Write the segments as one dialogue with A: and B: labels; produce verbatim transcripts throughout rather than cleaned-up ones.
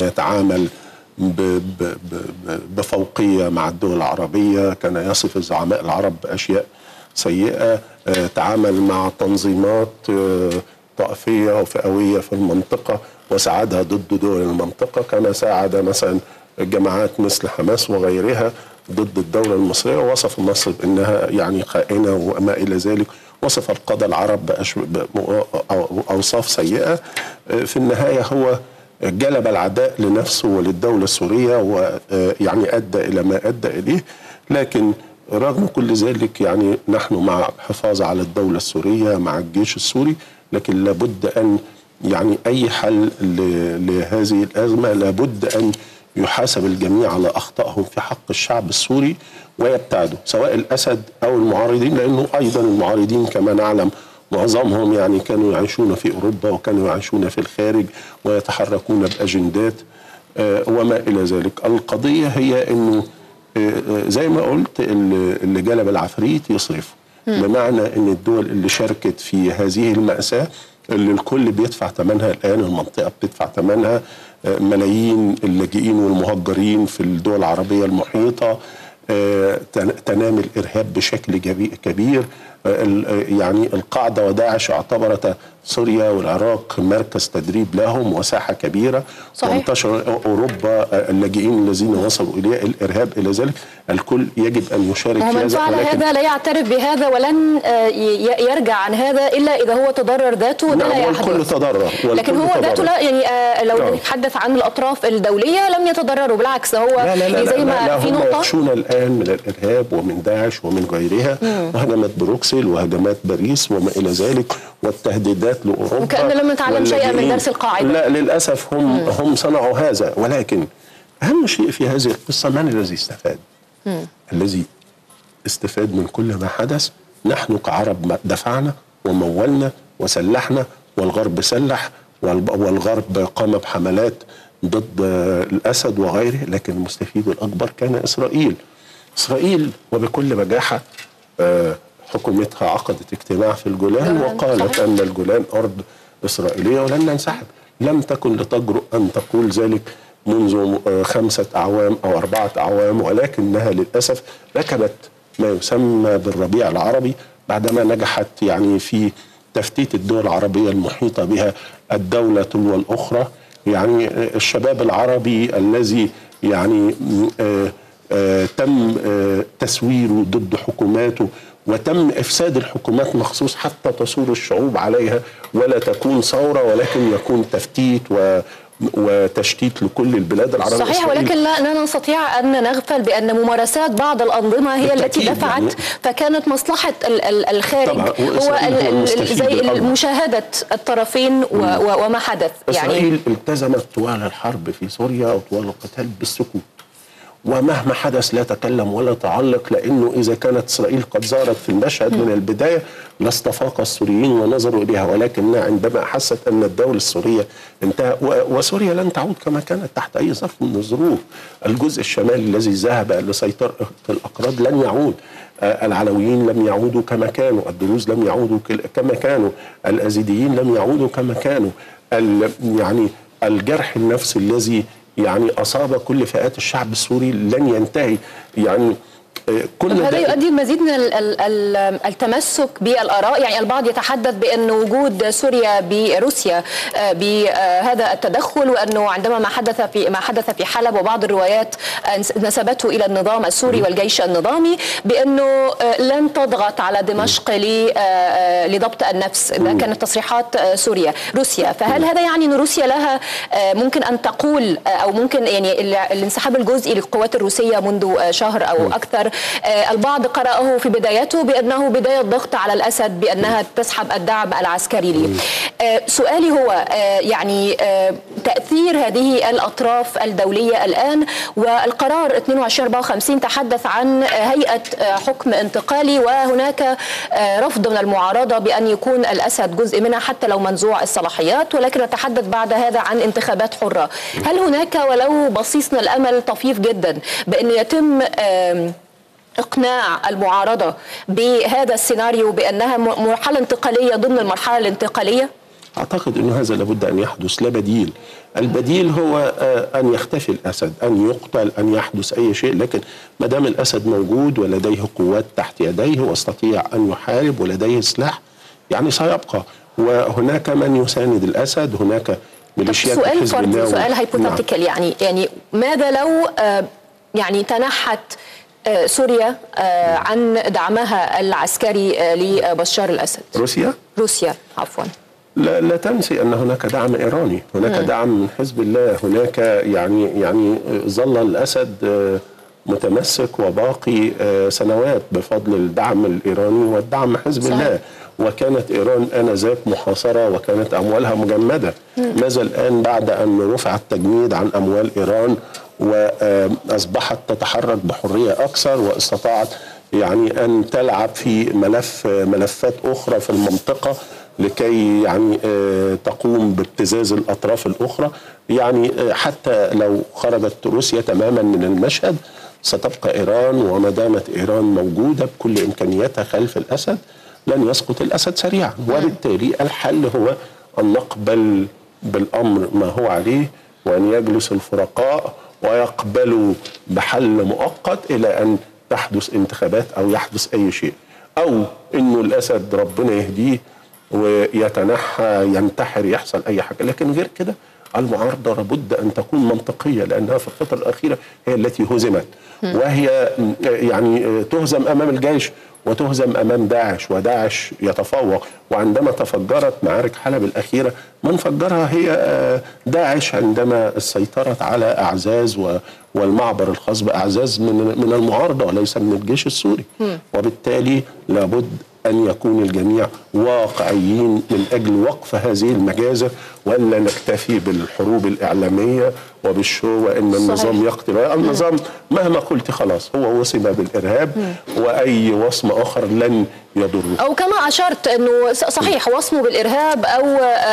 A: يتعامل بفوقية مع الدول العربية، كان يصف الزعماء العرب بأشياء سيئة، تعامل مع تنظيمات طائفية وفئوية في المنطقة وساعدها ضد دول المنطقة، كما ساعد مثلا جماعات مثل حماس وغيرها ضد الدولة المصرية، ووصف مصر بأنها يعني خائنة وما إلى ذلك، وصف القادة العرب بأوصاف سيئة. في النهاية هو جلب العداء لنفسه وللدولة السورية ويعني أدى إلى ما أدى إليه، لكن رغم كل ذلك يعني نحن مع الحفاظ على الدولة السورية مع الجيش السوري، لكن لابد أن يعني أي حل لهذه الأزمة لابد أن يحاسب الجميع على أخطائهم في حق الشعب السوري ويبتعدوا سواء الأسد أو المعارضين، لأنه أيضا المعارضين كما نعلم معظمهم يعني كانوا يعيشون في أوروبا وكانوا يعيشون في الخارج ويتحركون بأجندات وما إلى ذلك. القضية هي أنه زي ما قلت اللي جلب العفريت يصرفه، بمعنى أن الدول اللي شاركت في هذه المأساة اللي الكل بيدفع ثمنها الآن، المنطقة بتدفع ثمنها، ملايين اللاجئين والمهجرين في الدول العربية المحيطة، تنامي الإرهاب بشكل كبير، يعني القاعدة وداعش اعتبرت سوريا والعراق مركز تدريب لهم وساحة كبيرة، وانتشر أوروبا اللاجئين الذين وصلوا إليه الإرهاب إلى ذلك، الكل يجب أن يشارك في هذا.
B: ومن فعل هذا لا يعترف بهذا ولن يرجع عن هذا إلا إذا هو تضرر ذاته، ده لا يحدث.
A: الكل تضرر،
B: لكن هو ذاته لا، يعني لو نتحدث عن الأطراف الدولية لم يتضرروا، بالعكس هو
A: لا لا لا
B: زي ما
A: لا لا
B: في
A: هم
B: نقطة
A: يخشون الآن من الإرهاب ومن داعش ومن غيرها، وهجمات بروكسل وهجمات باريس وما إلى ذلك والتهديدات لأوروبا،
B: وكأن لم نتعلم شيئا من درس القاعدة.
A: لا للأسف هم مم. هم صنعوا هذا، ولكن أهم شيء في هذه القصة من الذي استفاد؟ مم. الذي استفاد من كل ما حدث نحن كعرب دفعنا ومولنا وسلحنا، والغرب سلح، والغرب قام بحملات ضد الأسد وغيره، لكن المستفيد الأكبر كان إسرائيل. إسرائيل وبكل بجاحة حكومتها عقدت اجتماع في الجولان وقالت أن الجولان أرض إسرائيلية ولن ننسحب. لم تكن لتجرؤ أن تقول ذلك منذ خمسة أعوام أو أربعة أعوام، ولكنها للأسف ركبت ما يسمى بالربيع العربي بعدما نجحت يعني في تفتيت الدول العربية المحيطة بها الدولة تلو الأخرى. يعني الشباب العربي الذي يعني آآ آآ تم آآ تسويره ضد حكوماته وتم إفساد الحكومات مخصوص حتى تصور الشعوب عليها ولا تكون ثورة ولكن يكون تفتيت و وتشتيت لكل البلاد العربية.
B: صحيح، ولكن لا, لا نستطيع أن نغفل بأن ممارسات بعض الأنظمة هي التي دفعت يعني، فكانت مصلحة الخارج هو زي مشاهدة الطرفين وما حدث.
A: إسرائيل يعني التزمت طوال الحرب في سوريا وطوال القتال بالسكوت، ومهما حدث لا تكلم ولا تعلق، لأنه إذا كانت إسرائيل قد ظهرت في المشهد من البداية لاستفاق السوريين ونظروا إليها، ولكنها عندما حست أن الدولة السورية انتهى وسوريا لن تعود كما كانت تحت أي ظرف من الظروف. الجزء الشمالي الذي ذهب لسيطرة الأكراد لن يعود، العلويين لم يعودوا كما كانوا، الدروز لم يعودوا كما كانوا، الأزيديين لم يعودوا كما كانوا، يعني الجرح النفسي الذي يعني أصاب كل فئات الشعب السوري لن ينتهي. يعني
B: كل هذا يؤدي المزيد من التمسك بالآراء. يعني البعض يتحدث بأن وجود سوريا بروسيا بهذا التدخل، وأنه عندما ما حدث في ما حدث في حلب وبعض الروايات نسبته إلى النظام السوري والجيش النظامي بأنه لن تضغط على دمشق لضبط النفس. ده كانت تصريحات سوريا روسيا. فهل هذا يعني أن روسيا لها ممكن أن تقول أو ممكن يعني الانسحاب الجزئي للقوات الروسية منذ شهر أو أكثر، البعض قرأه في بدايته بأنه بداية ضغط على الأسد بأنها تسحب الدعم العسكري لي. سؤالي هو يعني تأثير هذه الأطراف الدولية الآن، والقرار اثنين وعشرين أربعة وخمسين تحدث عن هيئة حكم انتقالي، وهناك رفض من المعارضة بأن يكون الأسد جزء منها حتى لو منزوع الصلاحيات، ولكن نتحدث بعد هذا عن انتخابات حرة. هل هناك ولو بصيص من الأمل طفيف جدا بأن يتم إقناع المعارضة بهذا السيناريو بأنها مرحلة انتقالية ضمن المرحلة الانتقالية؟
A: أعتقد أن هذا لابد أن يحدث، لا بديل. البديل هو أن يختفي الأسد، أن يقتل، أن يحدث أي شيء، لكن ما دام الأسد موجود ولديه قوات تحت يديه ويستطيع أن يحارب ولديه سلاح يعني سيبقى. وهناك من يساند الأسد، هناك ميليشيات
B: سؤال فرضي، سؤال هايبوثيتيكال. نعم. يعني يعني ماذا لو يعني تنحت سوريا عن دعمها العسكري لبشار الأسد؟
A: روسيا؟
B: روسيا عفوا.
A: لا, لا تنسي أن هناك دعم إيراني، هناك م. دعم من حزب الله، هناك يعني يعني ظل الأسد متمسك وباقي سنوات بفضل الدعم الإيراني والدعم حزب صحيح. الله. وكانت إيران آنذاك محاصرة وكانت أموالها مجمدة. ماذا الآن بعد أن رفع التجميد عن أموال إيران وأصبحت تتحرك بحرية أكثر واستطاعت يعني أن تلعب في ملف ملفات أخرى في المنطقة لكي يعني تقوم بابتزاز الأطراف الأخرى؟ يعني حتى لو خرجت روسيا تماما من المشهد ستبقى إيران، وما دامت إيران موجودة بكل إمكانياتها خلف الأسد لن يسقط الأسد سريعا. وبالتالي الحل هو أن نقبل بالأمر ما هو عليه، وأن يجلس الفرقاء ويقبلوا بحل مؤقت إلى أن تحدث انتخابات أو يحدث أي شيء، أو إنه الأسد ربنا يهديه ويتنحى ينتحر يحصل أي حاجة. لكن غير كده المعارضة لابد أن تكون منطقية، لأنها في الفترة الأخيرة هي التي هزمت، وهي يعني تهزم أمام الجيش وتهزم أمام داعش، وداعش يتفوق. وعندما تفجرت معارك حلب الأخيرة من فجرها هي داعش، عندما سيطرت على أعزاز والمعبر الخاص بأعزاز من من المعارضة وليس من الجيش السوري. وبالتالي لابد أن يكون الجميع واقعيين من أجل وقف هذه المجازر، وألا نكتفي بالحروب الإعلامية وبالشو وإن النظام يقتل. النظام مهما قلت خلاص هو وصم بالإرهاب، وأي وصم آخر لن يضره.
B: أو كما أشرت أنه صحيح وصمه بالإرهاب أو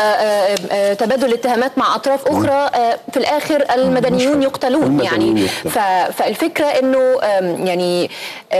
B: تبادل اتهامات مع أطراف أخرى، في الآخر المدنيون يقتلون. يعني فالفكرة أنه يعني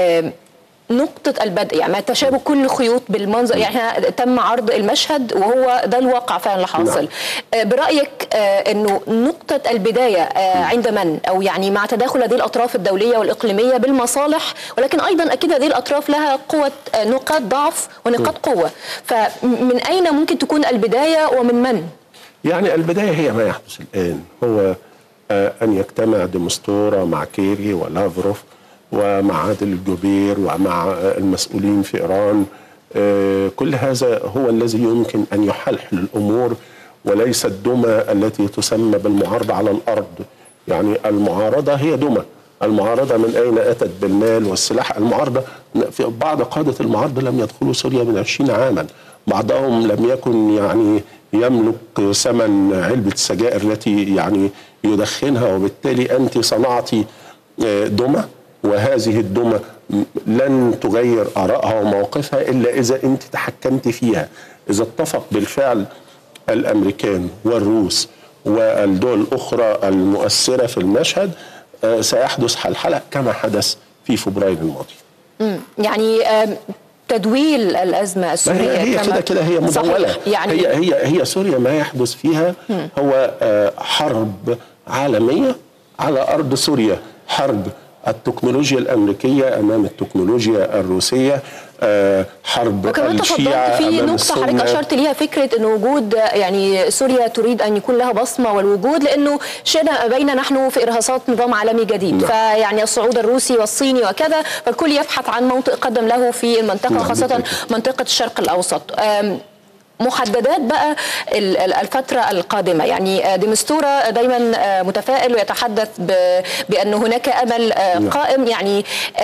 B: نقطة البدء، يعني ما تشابه كل الخيوط بالمنظر، يعني تم عرض المشهد وهو ده الواقع فعلا اللي حاصل. نعم. برأيك أنه نقطة البداية عند من؟ أو يعني مع تداخل هذه الأطراف الدولية والإقليمية بالمصالح، ولكن أيضا أكيد هذه الأطراف لها قوة نقاط ضعف ونقاط قوة، فمن أين ممكن تكون البداية ومن من؟
A: يعني البداية هي ما يحدث الآن، هو أن يجتمع ديمستورا مع كيري ولافروف ومع عادل الجبير ومع المسؤولين في إيران. كل هذا هو الذي يمكن أن يحلحل الأمور، وليس الدمى التي تسمى بالمعارضة على الأرض. يعني المعارضة هي دمى، المعارضة من أين أتت بالمال والسلاح؟ المعارضة في بعض قادة المعارضة لم يدخلوا سوريا من عشرين عاما، بعضهم لم يكن يعني يملك ثمن علبة السجائر التي يعني يدخنها. وبالتالي أنت صنعتي دمى، وهذه الدمى لن تغير آرائها ومواقفها إلا إذا أنت تحكمت فيها. إذا اتفق بالفعل الأمريكان والروس والدول الأخرى المؤثرة في المشهد سيحدث حلحلة كما حدث في فبراير الماضي.
B: يعني تدويل الأزمة السورية
A: هي كده كده هي مدولة. يعني هي هي هي سوريا ما يحدث فيها هو حرب عالمية على أرض سوريا، حرب التكنولوجيا الأمريكية أمام التكنولوجيا الروسية، حرب
B: وكمان
A: الشيعة
B: في
A: أمام
B: نقطة حضرتك أشرت ليها، فكرة أن وجود يعني سوريا تريد أن يكون لها بصمة، والوجود لأنه شئنا بين نحن في إرهاصات نظام عالمي جديد. نعم. فيعني الصعود الروسي والصيني وكذا، فالكل يبحث عن موطئ قدم له في المنطقة. نعم. خاصة منطقة الشرق الأوسط. محددات بقى الفترة القادمة، يعني ديمستورا دايما متفائل ويتحدث بأن هناك أمل قائم، يعني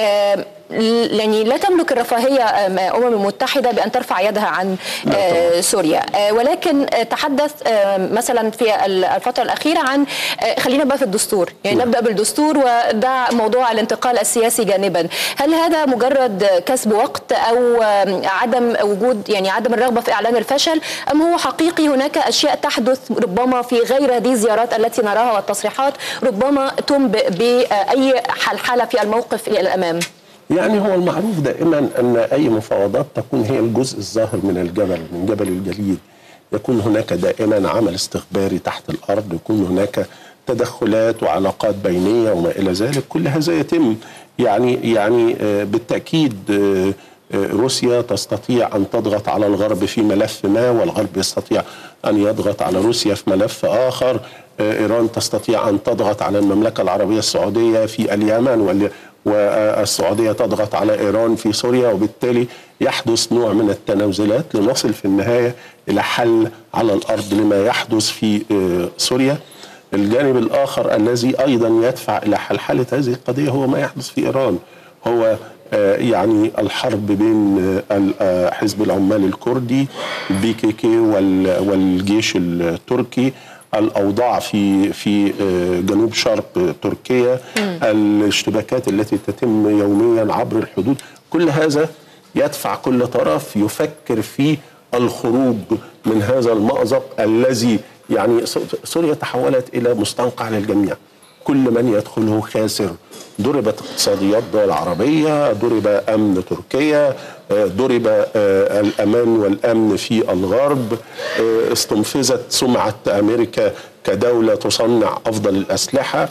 B: يعني لا تملك الرفاهية أمم المتحدة بأن ترفع يدها عن سوريا، ولكن تحدث مثلا في الفترة الأخيرة عن خلينا بقى في الدستور، يعني نبدأ بالدستور ودع موضوع الانتقال السياسي جانبا. هل هذا مجرد كسب وقت أو عدم وجود يعني عدم الرغبة في إعلان الفشل، أم هو حقيقي هناك أشياء تحدث ربما في غير هذه الزيارات التي نراها والتصريحات ربما تنبئ بأي حلحلة في الموقف إلى الأمام؟
A: يعني هو المعروف دائما أن أي مفاوضات تكون هي الجزء الظاهر من الجبل، من جبل الجليد. يكون هناك دائما عمل استخباري تحت الأرض، يكون هناك تدخلات وعلاقات بينية وما إلى ذلك. كل هذا يتم يعني يعني بالتأكيد روسيا تستطيع أن تضغط على الغرب في ملف ما، والغرب يستطيع أن يضغط على روسيا في ملف آخر. إيران تستطيع أن تضغط على المملكة العربية السعودية في اليمن، والسعودية تضغط على إيران في سوريا، وبالتالي يحدث نوع من التنازلات لنصل في النهاية إلى حل على الأرض لما يحدث في سوريا. الجانب الآخر الذي أيضا يدفع إلى حل حالة هذه القضية هو ما يحدث في إيران، هو يعني الحرب بين حزب العمال الكردي بي كي كي والجيش التركي، الأوضاع في في جنوب شرق تركيا، الاشتباكات التي تتم يوميا عبر الحدود. كل هذا يدفع كل طرف يفكر في الخروج من هذا المأزق الذي يعني سوريا تحولت إلى مستنقع للجميع، كل من يدخله خاسر. ضربت اقتصاديات الدول العربية، ضرب أمن تركيا، ضرب الأمان والأمن في الغرب، استنفذت سمعة أمريكا كدولة تصنع أفضل الأسلحة.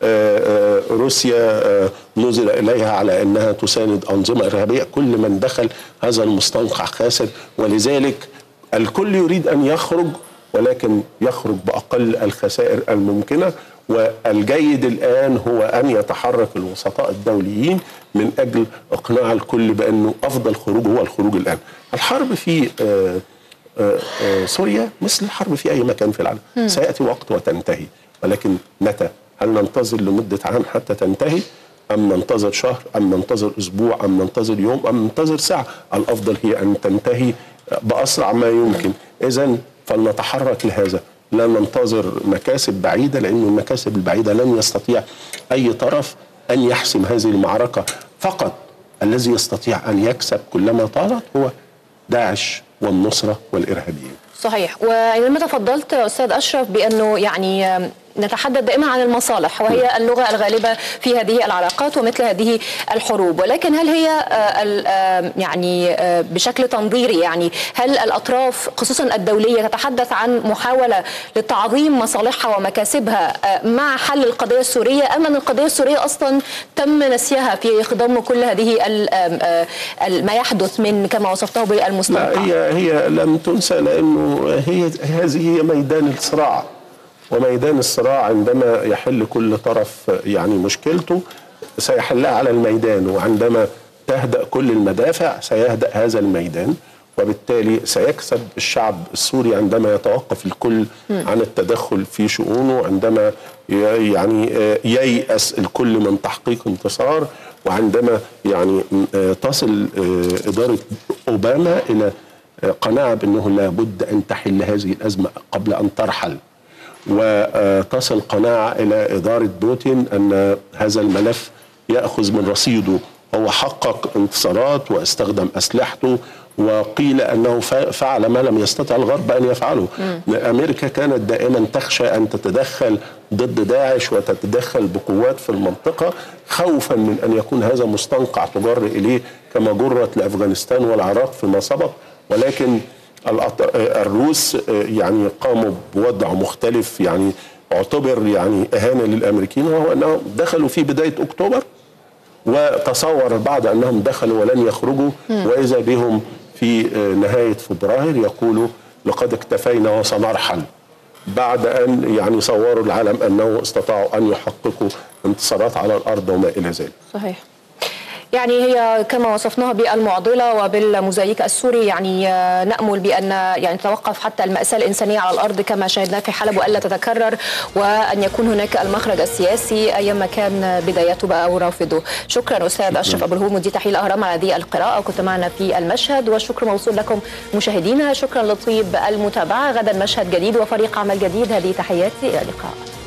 A: روسيا نزل إليها على أنها تساند أنظمة إرهابية. كل من دخل هذا المستنقع خاسر، ولذلك الكل يريد أن يخرج، ولكن يخرج بأقل الخسائر الممكنة. والجيد الآن هو أن يتحرك الوسطاء الدوليين من أجل إقناع الكل بأنه أفضل خروج هو الخروج الآن. الحرب في آآ آآ سوريا مثل الحرب في أي مكان في العالم، سيأتي وقت وتنتهي، ولكن متى؟ هل ننتظر لمدة عام حتى تنتهي، أم ننتظر شهر، أم ننتظر أسبوع، أم ننتظر يوم، أم ننتظر ساعة؟ الأفضل هي أن تنتهي بأسرع ما يمكن. إذن فلنتحرك لهذا، لا ننتظر مكاسب بعيدة، لأن المكاسب البعيدة لن يستطيع أي طرف أن يحسم هذه المعركة. فقط الذي يستطيع أن يكسب كلما طالت هو داعش والنصرة والإرهابيين.
B: صحيح. وعندما تفضلت أستاذ أشرف بأنه يعني نتحدث دائما عن المصالح، وهي اللغة الغالبة في هذه العلاقات ومثل هذه الحروب، ولكن هل هي يعني بشكل تنظيري، يعني هل الأطراف خصوصا الدولية تتحدث عن محاولة لتعظيم مصالحها ومكاسبها مع حل القضية السورية، أم أن القضية السورية أصلا تم نسيها في خضم كل هذه ما يحدث من كما وصفته بالمستنقع؟
A: لا، هي هي لم تنسى، لأنه هي هذه هي ميدان الصراع، وميدان الصراع عندما يحل كل طرف يعني مشكلته سيحلها على الميدان، وعندما تهدأ كل المدافع سيهدأ هذا الميدان، وبالتالي سيكسب الشعب السوري عندما يتوقف الكل عن التدخل في شؤونه، عندما يعني ييأس الكل من تحقيق انتصار، وعندما يعني تصل إدارة أوباما إلى قناعة بأنه لابد أن تحل هذه الأزمة قبل أن ترحل، وتصل قناعة إلى إدارة بوتين أن هذا الملف يأخذ من رصيده. هو حقق انتصارات واستخدم أسلحته، وقيل أنه فعل ما لم يستطع الغرب أن يفعله. أمريكا كانت دائما تخشى أن تتدخل ضد داعش وتتدخل بقوات في المنطقة، خوفا من أن يكون هذا مستنقع تجر إليه كما جرت لأفغانستان والعراق فيما سبق. ولكن الروس يعني قاموا بوضع مختلف، يعني اعتبر يعني إهانة للأمريكيين، وهو أنهم دخلوا في بداية أكتوبر، وتصور البعض أنهم دخلوا ولن يخرجوا، وإذا بهم في نهاية فبراير يقولوا لقد اكتفينا وسنرحل، بعد أن يعني صوروا العالم أنه استطاعوا أن يحققوا انتصارات على الأرض وما إلى ذلك.
B: صحيح. يعني هي كما وصفناها بالمعضلة وبالموزايك السوري، يعني نأمل بأن يعني تتوقف حتى المأساة الإنسانية على الأرض كما شاهدنا في حلب وألا تتكرر، وأن يكون هناك المخرج السياسي أيما كان بدايته بقى أو رافضه. شكرا أستاذ أشرف أبو الهول مدير تحليل الأهرام على هذه القراءة، وكنت معنا في المشهد، والشكر موصول لكم مشاهدينا. شكرا لطيب المتابعة. غدا مشهد جديد وفريق عمل جديد. هذه تحياتي، إلى اللقاء.